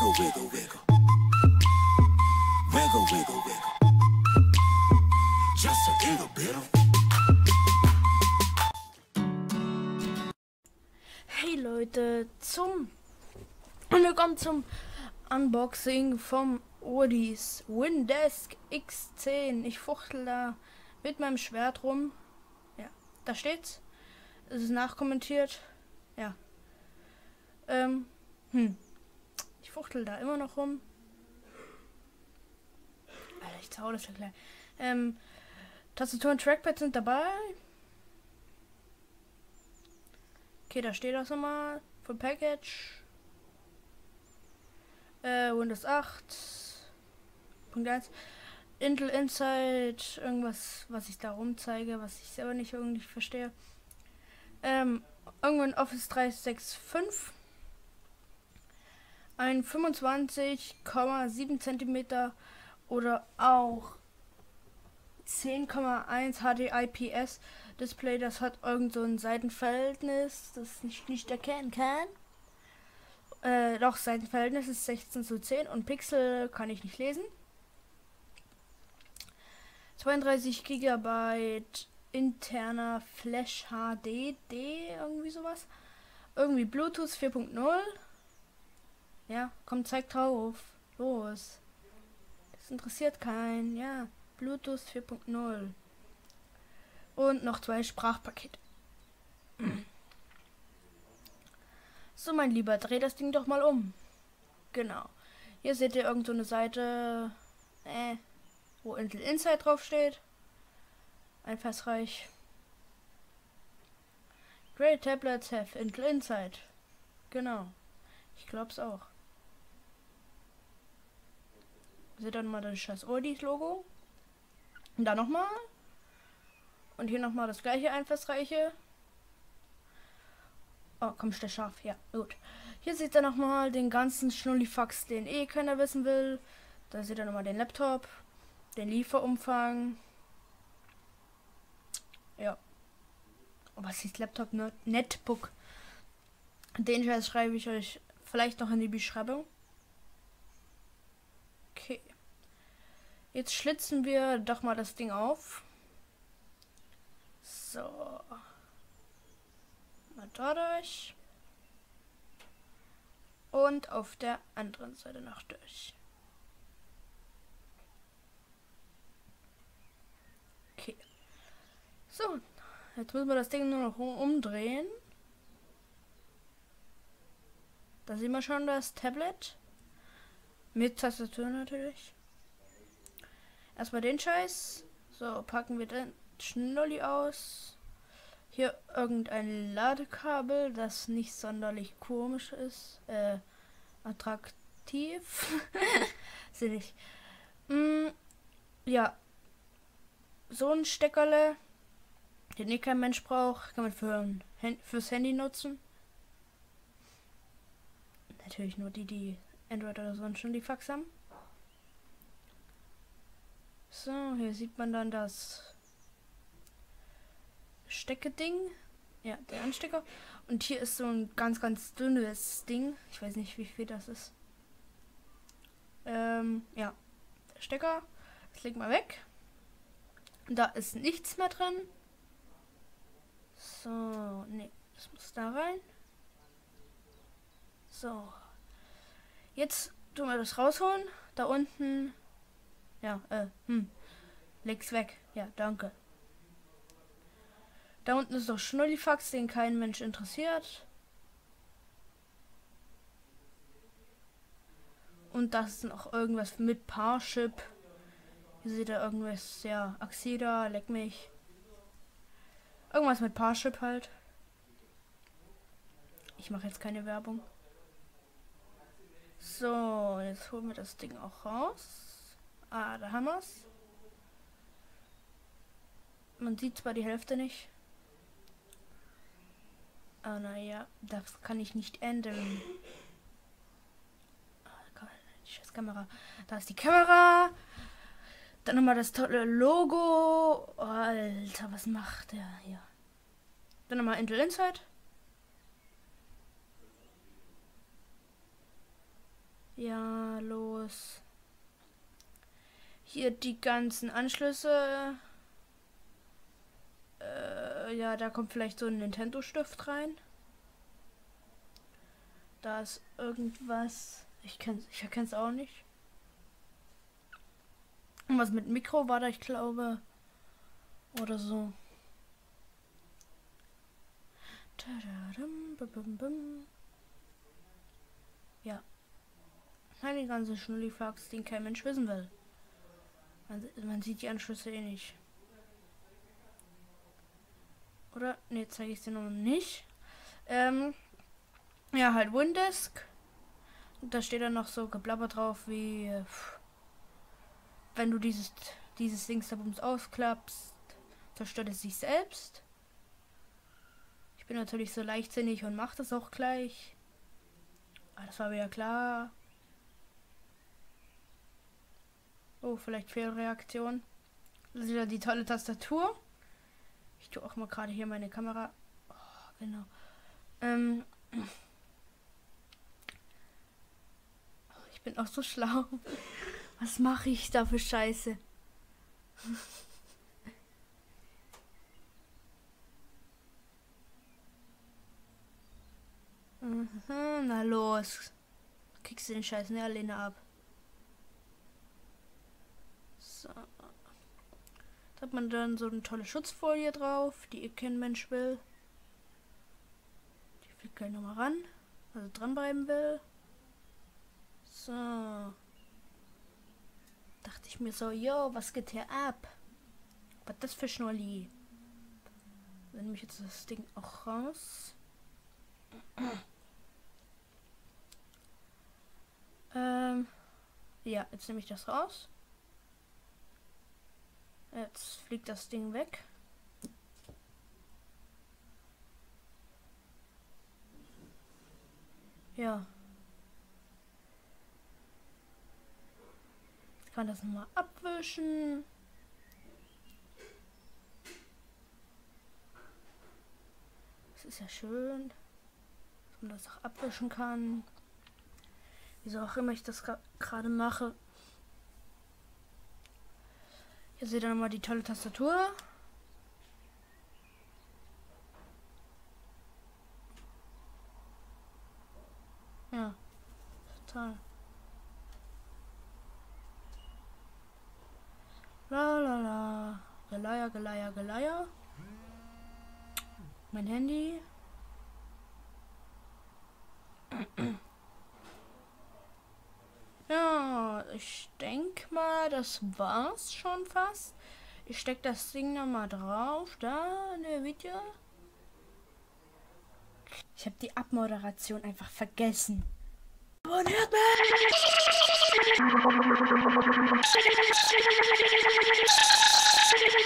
Wiggle, wiggle, wiggle. Wiggle, wiggle, wiggle. Just a little bit. Hey Leute, willkommen zum Unboxing vom Odys Windesk X10. Ich fuchtel da mit meinem Schwert rum. Ja, da steht's. Es ist nachkommentiert. Ja. Ich fuchtel da immer noch rum. Alter, ich zau das ja gleich. Tastatur und Trackpad sind dabei. Okay, da steht das nochmal. Full Package. Windows 8. Punkt 1. Intel Inside. Irgendwas, was ich da rumzeige, was ich selber nicht irgendwie verstehe. Irgendwann Office 365. Ein 25,7 cm oder auch 10,1 HDIPS Display. Das hat irgend so ein Seitenverhältnis, das ich nicht erkennen kann. Doch, Seitenverhältnis ist 16:10 und Pixel kann ich nicht lesen. 32 GB interner Flash HDD, irgendwie sowas. Irgendwie Bluetooth 4.0. Ja, komm, zeig drauf. Los. Das interessiert keinen. Ja, Bluetooth 4.0. Und noch 2 Sprachpakete. So, mein Lieber, dreh das Ding doch mal um. Genau. Hier seht ihr irgend so eine Seite, wo Intel Inside drauf steht. Einfallsreich. Great tablets have Intel Inside. Genau. Ich glaub's auch. Seht dann mal das scheiß Odys Logo. Und da nochmal. Und hier nochmal das gleiche einfallsreiche. Oh, komm, steh scharf. Ja, gut. Hier seht ihr nochmal den ganzen Schnullifax, den keiner wissen will. Da seht ihr nochmal den Laptop, den Lieferumfang. Ja. Oh, was ist Laptop? Netbook. Den Scheiß schreibe ich euch vielleicht noch in die Beschreibung. Okay. Jetzt schlitzen wir doch mal das Ding auf. So. Mal dadurch. Und auf der anderen Seite noch durch. Okay. So. Jetzt müssen wir das Ding nur noch umdrehen. Da sehen wir schon das Tablet. Mit Tastatur natürlich. Erstmal den Scheiß. So, packen wir den Schnulli aus. Hier irgendein Ladekabel, das nicht sonderlich komisch ist. Attraktiv. Sehe ich. Ja. So ein Steckerle, den kein Mensch braucht, kann man fürs Handy nutzen. Natürlich nur die Android oder so schon die Fax haben. So, hier sieht man dann das Stecke-Ding. Ja, der Anstecker. Und hier ist so ein ganz, ganz dünnes Ding. Ich weiß nicht, wie viel das ist. Ja, der Stecker. Das legt mal weg. Da ist nichts mehr drin. So, nee, das muss da rein. So. Jetzt tun wir das rausholen. Da unten. Ja, leg's weg. Ja, danke. Da unten ist doch Schnullifax, den kein Mensch interessiert. Und das ist noch irgendwas mit Parship. Hier seht ihr irgendwas, ja, Axida, leck mich. Irgendwas mit Parship halt. Ich mache jetzt keine Werbung. So, jetzt holen wir das Ding auch raus. Ah, da haben wir's. Man sieht zwar die Hälfte nicht. Ah, naja, das kann ich nicht ändern. Ah, die scheiß Kamera. Da ist die Kamera. Dann nochmal das tolle Logo. Oh, Alter, was macht der hier? Dann nochmal Intel Inside. Ja, los. Hier die ganzen Anschlüsse. Ja, da kommt vielleicht so ein Nintendo-Stift rein. Da ist irgendwas. Ich erkenne es auch nicht. Und was mit Mikro war da, ich glaube. Oder so. Ja. Die ganze Schnullifax, den kein Mensch wissen will. Man sieht die Anschlüsse eh nicht. Oder? Ne, zeige ich dir noch nicht. Ja, halt Windesk. Da steht dann noch so Geblabber drauf wie wenn du dieses Dings da bums ausklappst, zerstört es sich selbst. Ich bin natürlich so leichtsinnig und mache das auch gleich. Aber das war mir ja klar. Oh, vielleicht Fehlreaktion. Das ist wieder die tolle Tastatur. Ich tue auch mal gerade hier meine Kamera. Oh, genau. Ich bin auch so schlau. Was mache ich da für Scheiße? Na los. Kriegst du den Scheiß ne alleine ab. So. Da hat man dann so eine tolle Schutzfolie drauf, die kein Mensch will. Die fliegt gleich nochmal ran. Also dranbleiben will. So. Dachte ich mir so, yo, was geht hier ab? Was das für Schnulli? Dann nehme ich jetzt das Ding auch raus. Ja, jetzt nehme ich das raus. Jetzt fliegt das Ding weg. Ja. Ich kann das nochmal abwischen. Das ist ja schön, dass man das auch abwischen kann. Wieso auch immer ich das gerade mache. Hier seht ihr nochmal die tolle Tastatur. Ja, total. La la la. Geleier. Mein Handy. Ja, ich denke mal, das war's schon fast. Ich stecke das Ding nochmal drauf, da in der Video. Ich habe die Abmoderation einfach vergessen. Abonniert mich!